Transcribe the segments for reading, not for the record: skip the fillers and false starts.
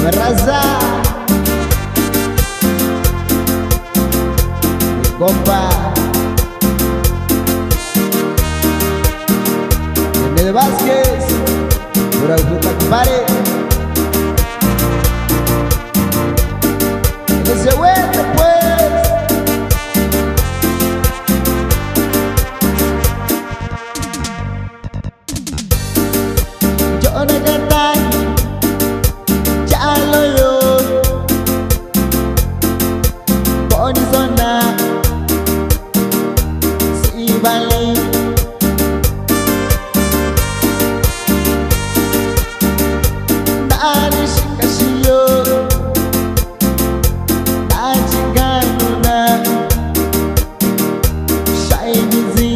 me raza, mi compa René de Vázquez, pura fruta, compadre. En ese vuelto pues. Yo no cantar, ya lo yo. Poni zona, si vale. Nadie se casilló, nadie ganó nada. Shai busy.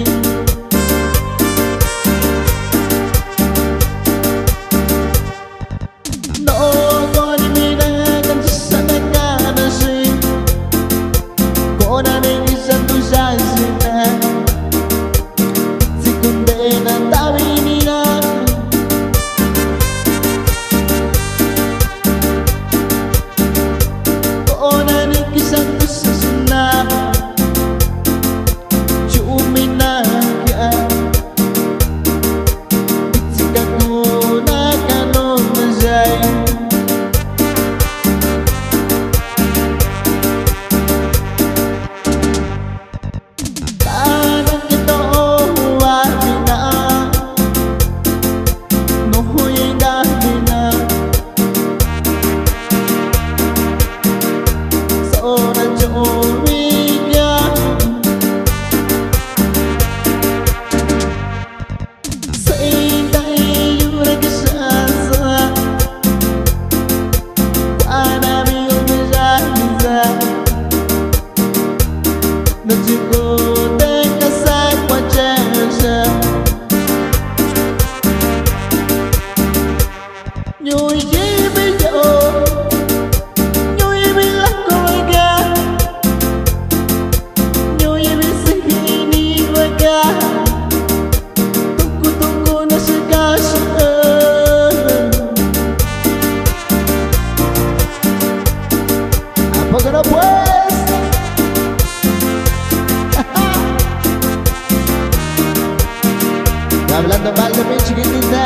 Hablando mal de mi chiquitita,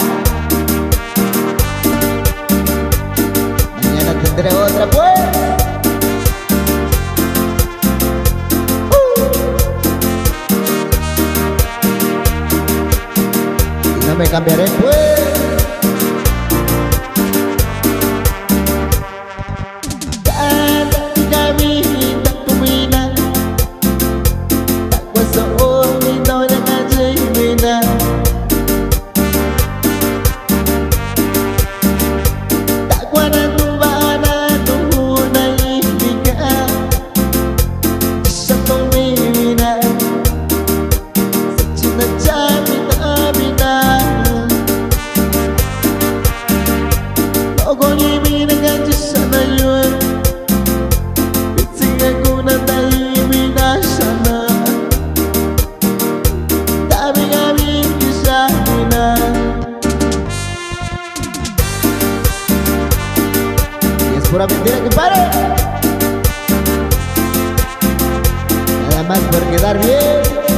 mañana tendré otra pues. Y no me cambiaré pues. Pura mentira, compadre. Nada más por quedar bien.